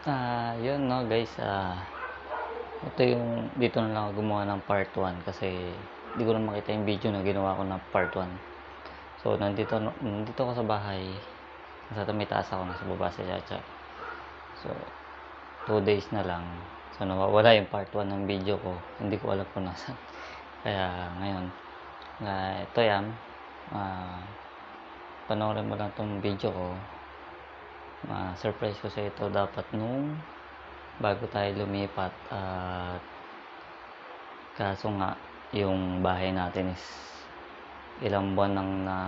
Yun 'no guys, ito yung dito na lang ako gumawa ng part 1 kasi di ko na makita yung video na ginawa ko ng part 1. So nandito ako sa bahay, nasa may taas ako, nasa baba si Chacha. So 2 days na lang, so nawawala yung part 1 ng video ko, hindi ko alam kung nasaan. Kaya ngayon na ito yan, panoorin mo lang tong video ko. Surprise ko sa ito dapat nung bago tayo lumipat, at kaso nga yung bahay natin is ilang buwan nang na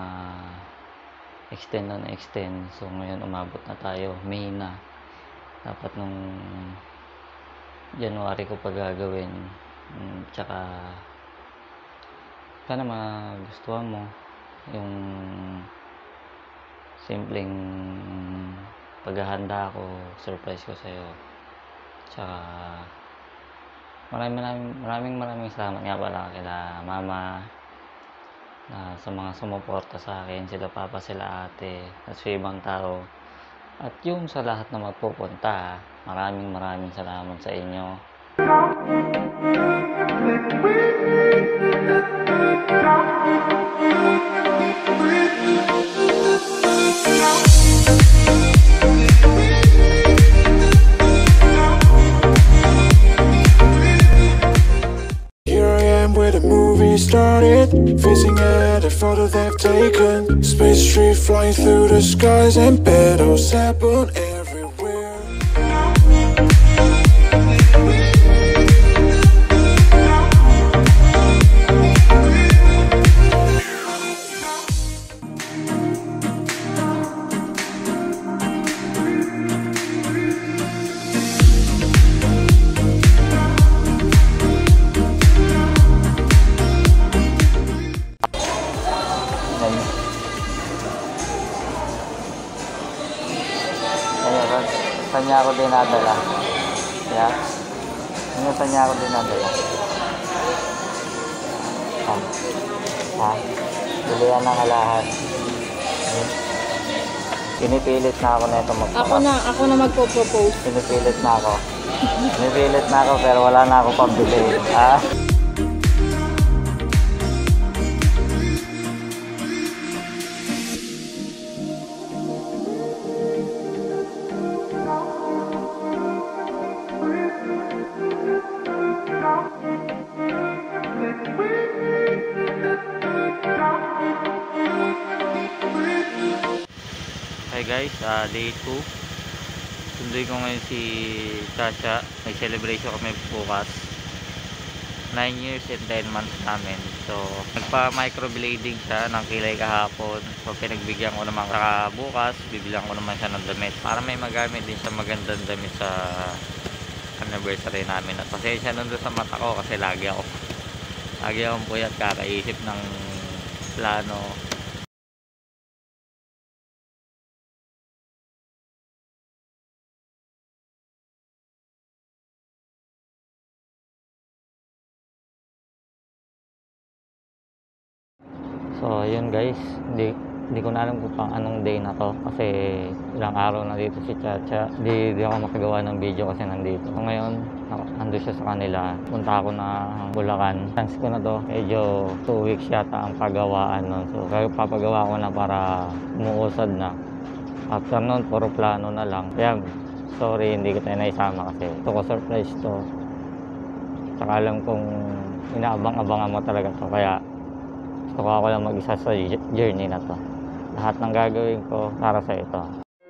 extend. So ngayon umabot na tayo May na, dapat nung January ko pa gagawin. Tsaka sana magustuhan mo yung simpleng paghahanda ko, surprise ko sa'yo. Tsaka maraming salamat nga pala kila mama na sa mga sumuporta sa akin, sila papa, sila ate, at sa ibang tao, at yung sa lahat na magpupunta. Maraming salamat sa inyo. Started facing at a photo they've taken. Space tree flying through the skies and petals happen everywhere. Saan niya ako dinadala? Yeah? Saan niya ako dinadala? Bilihan ng alahan. Pinipilit na ako na ito magpapapos. Ako na magpo-propose. Pinipilit na ako pero wala na ako pambili. Hi guys, day 2. Sunduin ko ngayon si Chacha. May celebration kami bukas. 9 years and 10 months namin. So nagpa microblading siya ng kilay kahapon. So pinagbigyan ko naman, saka bukas bibilang ko naman siya ng damit para may magamit din siya, magandang damit sa anniversary namin. At pasensya nun doon sa mata ko kasi lagi akong puyat kakaisip ng plano. So yun guys, hindi ko na alam kung pang anong day na to kasi ilang araw na dito si Chacha. Di ako makagawa ng video kasi nandito. So ngayon, nandun siya sa kanila. Punta ako na Bulacan. Chance ko na to. Medyo 2 weeks yata ang pagawaan nun. So papagawa ko na para umuusad na. After nun, puro plano na lang. Kaya sorry, hindi kita naisama kasi ito ko surprise to. Saka alam kong inaabang-abangan mo talaga to. Kaya gusto ko ako lang mag-isa sa journey na to. Lahat ng gagawin ko para sa ito.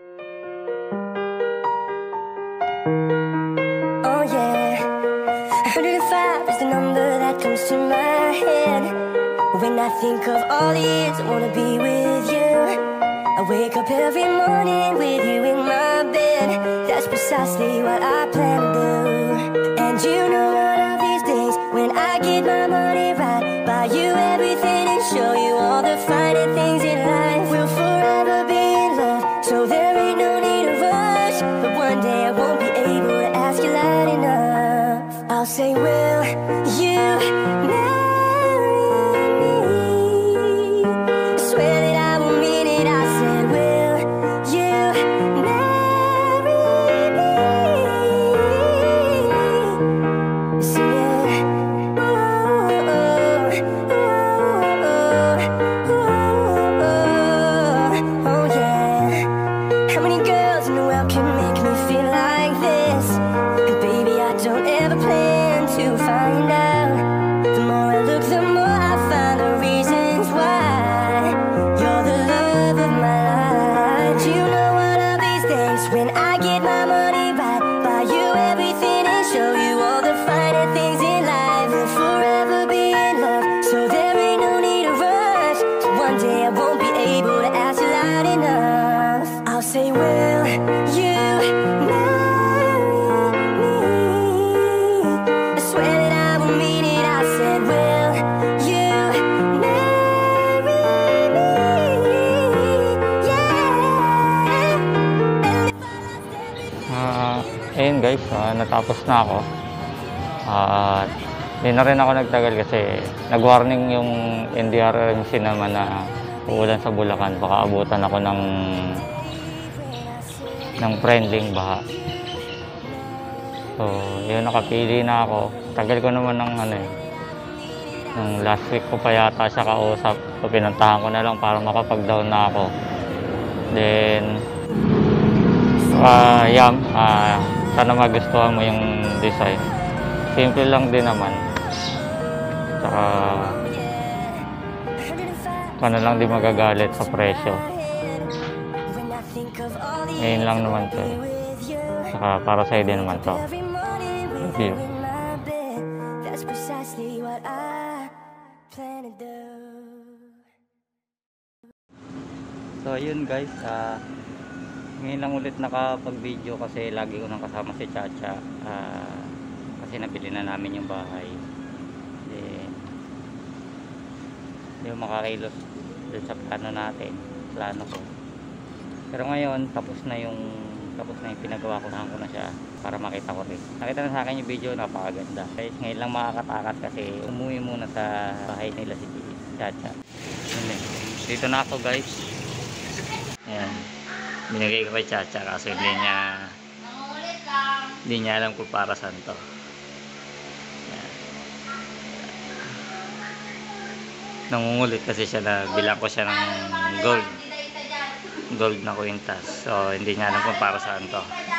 Oh yeah, 105 is the number that comes to my head. When I think of all the years I wanna be with you, I wake up every morning with you in my bed. That's precisely what I plan to do. And you know one of these days when I get my money right, buy you everything and show you all the finer things in life. We'll forever be in love, so there ain't no need to rush. But one day I won't be able to ask you loud enough. I'll say, will you marry me? Swear that I will mean it. I said, will you marry me? ayun guys, natapos na ako. At hindi na rin ako nagtagal kasi nag-warning yung NDRRMC naman na uulan sa Bulacan. Baka abutan ako ng friendling baha. So, yun, nakapili na ako. Tagal ko naman ng ng last week ko pa yata siya kausap. So, pinuntahan ko na lang para makapag-down na ako. Then, sana magustuhan mo yung design. Simple lang din naman. Tsaka, sana lang di magagalit sa presyo. Ngayon lang naman to. Tsaka para sa'yo din naman to. Thank you. That's precisely what I plan to do. So ayun guys, ngayon lang ulit nakapag-video kasi lagi ko nang kasama si Chacha. Kasi nabili na namin yung bahay. Hindi makakilos dun sa plano ko. Pero ngayon tapos na yung pinagawa ko na siya para makita ko rin. Nakita na sa akin yung video, napakaganda. Guys, ngayon lang makakatakas kasi umuwi muna sa bahay nila si Chacha. Dito na ako guys. Ayan. Binigay ko kay Chacha kasi hindi niya alam kung para saan to. Ayan. Nangungulit kasi siya na bilang ko siya ng gold na kwintas. So hindi niya alam kung para saan to.